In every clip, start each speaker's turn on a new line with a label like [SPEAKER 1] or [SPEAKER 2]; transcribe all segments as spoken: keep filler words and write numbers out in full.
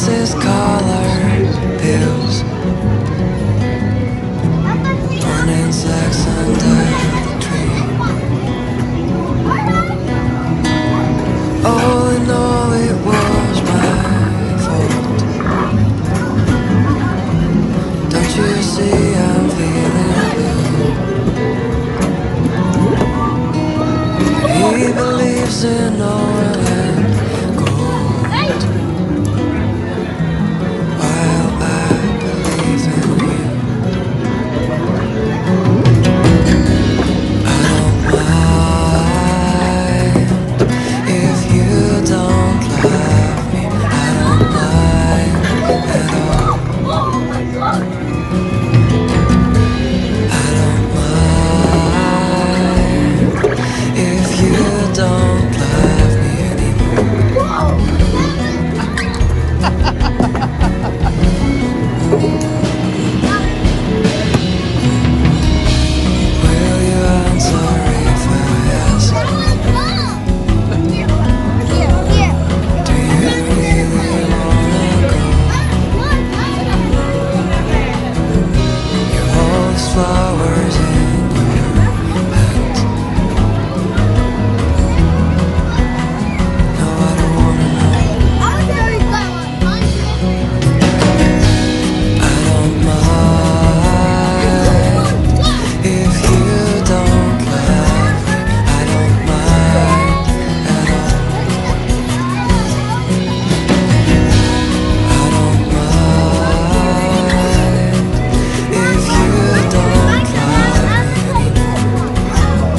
[SPEAKER 1] dances, colored pills, born insects under the tree. All in all, it was my fault. Don't you see I'm feeling blue? He believes in oil and gold, while I believe in you. I don't mind if you don't love me. I don't mind at all. I don't mind if you don't love me anymore. Will you answer if I ask? Do you really wanna go? You hold these flowers in your hands. No, I don't wanna know. I don't mind if you don't love me. I don't mind at all. I don't mind if you don't love me anymore.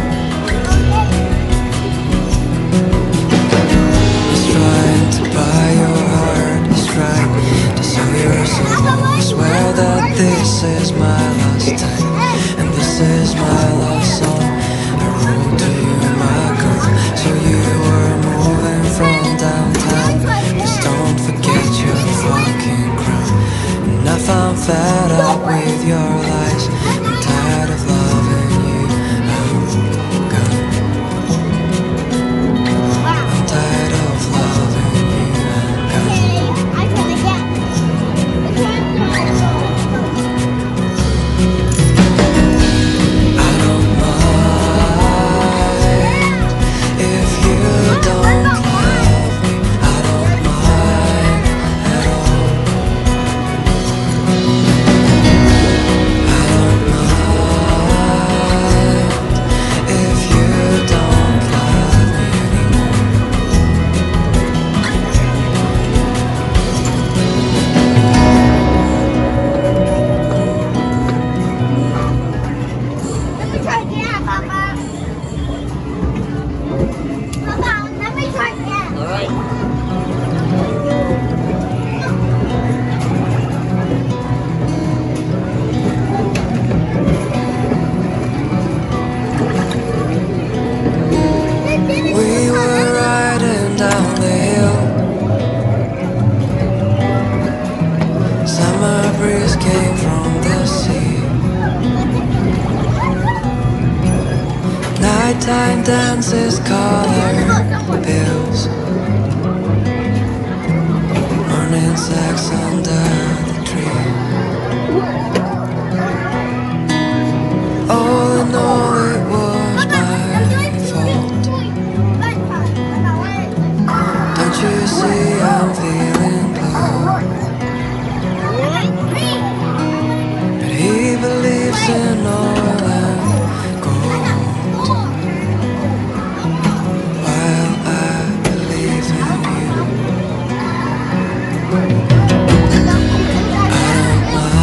[SPEAKER 1] He's trying to buy your heart. He's trying to sell your soul. Swear that this is my last time, and this is my last song. I wrote to you, my girl, so you were moving from downtown. Just don't forget your fucking crown. And if I'm fed up with your lies, I'm tired of loving you. I'm gone. I'm tired of loving you. I'm gone. I don't mind if you don't love me. I don't mind at all. I don't mind if you don't love me anymore.
[SPEAKER 2] Let me try again, Papa. Papa, let me try again.
[SPEAKER 3] All right.
[SPEAKER 1] We were riding down the hill. Summer breeze came from the sea. Nighttime dances, colored pills, morning sex under the tree. All in all, it was my fault. Don't you see I'm feeling blue? And he believes in oil and gold, while I believe in you. I don't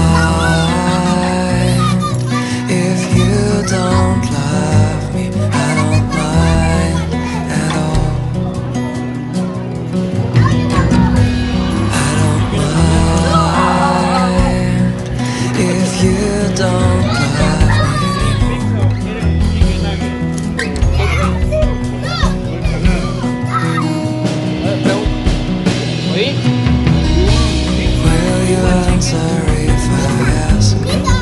[SPEAKER 1] mind if you don't love me. I don't mind at all. I don't mind if you don't love me
[SPEAKER 3] Oí.
[SPEAKER 1] Will you answer if I ask?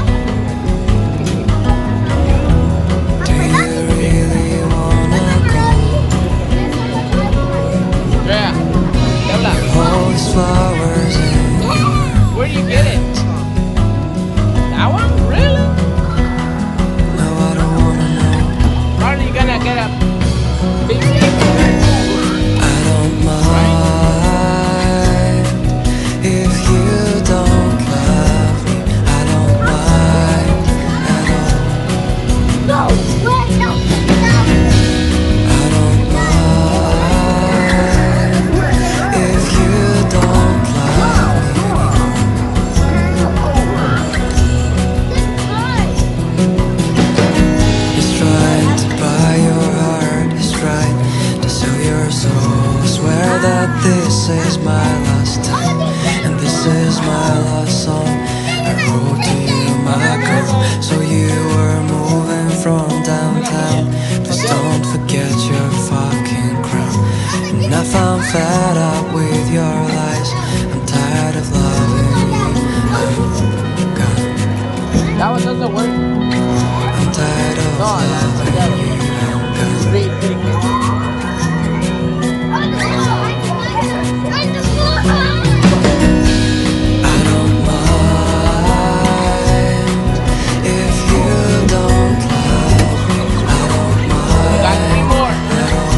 [SPEAKER 1] Do you really wanna go?
[SPEAKER 3] Andrea, ¿qué habla?
[SPEAKER 1] All these flowers is my last song I wrote to you, my girl. So you were moving from downtown. Please don't forget your fucking crown. And if I'm fed up with your lies, I'm tired of loving you. I'm gone.
[SPEAKER 3] That one doesn't work.
[SPEAKER 1] I'm tired of
[SPEAKER 3] No, that's
[SPEAKER 1] loving
[SPEAKER 3] Santiago.
[SPEAKER 1] you. I'm gone.
[SPEAKER 3] Three, three, three.
[SPEAKER 1] I don't mind if you don't love me. I don't
[SPEAKER 3] We got three
[SPEAKER 1] mind
[SPEAKER 3] more.
[SPEAKER 1] at all.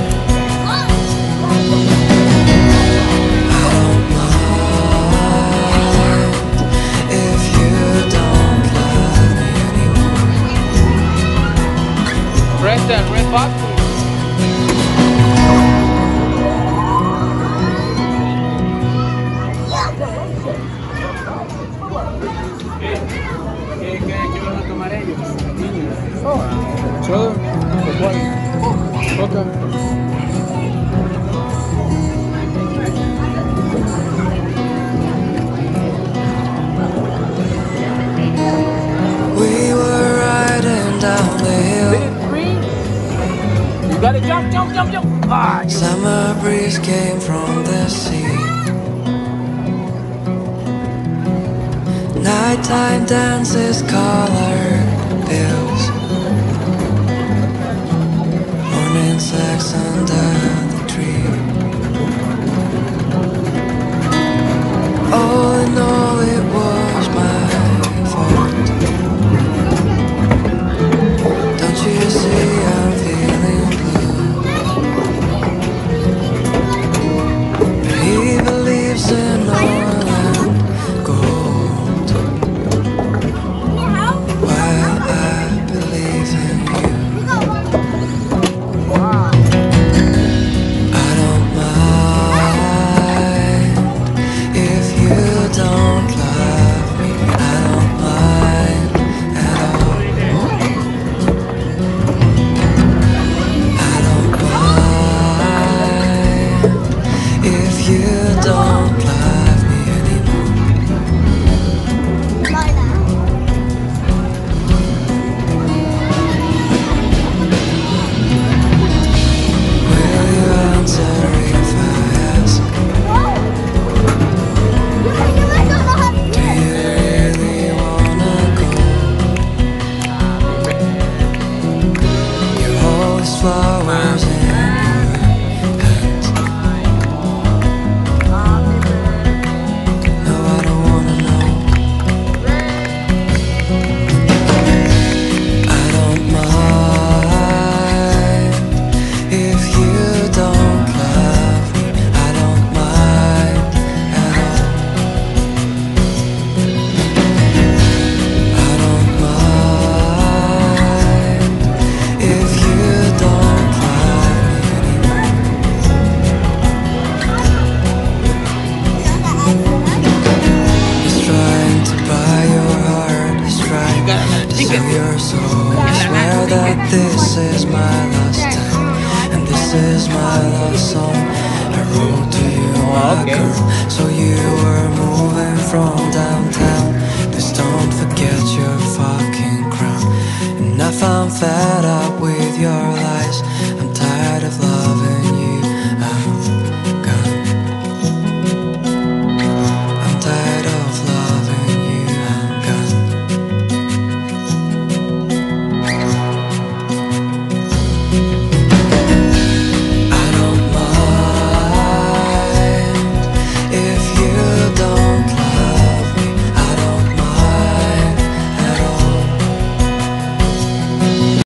[SPEAKER 1] I don't mind if you don't love me anymore.
[SPEAKER 3] Press that red box. Oh, soda? ¿Cuál? Coca.
[SPEAKER 1] We were riding down the hill.
[SPEAKER 3] Three. You gotta jump, jump, jump, jump. Ah, you-
[SPEAKER 1] Summer breeze came from the sea. Nighttime dances, color bills. Morning sex under the tree. All in all, it was my fault. Don't you see I'm feeling blue? But he believes in oil and gold, while I believe in you. I don't mind if you don't love me. I don't mind at all. I don't mind if you don't love me anymore. Will you answer if I ask? Do you really wanna go? You hold these flowers in your hands. No, I don't wanna know. I don't mind if you don't love me. I don't mind at all. I don't mind if you don't love me anymore. He's trying to buy your heart. He's trying to sell your soul. I swear that this is my last time, and this is my last song I wrote to you, my
[SPEAKER 3] Okay.
[SPEAKER 1] girl. So you were moving from downtown. Please don't forget your fucking crown. And if I'm fed up with your lies,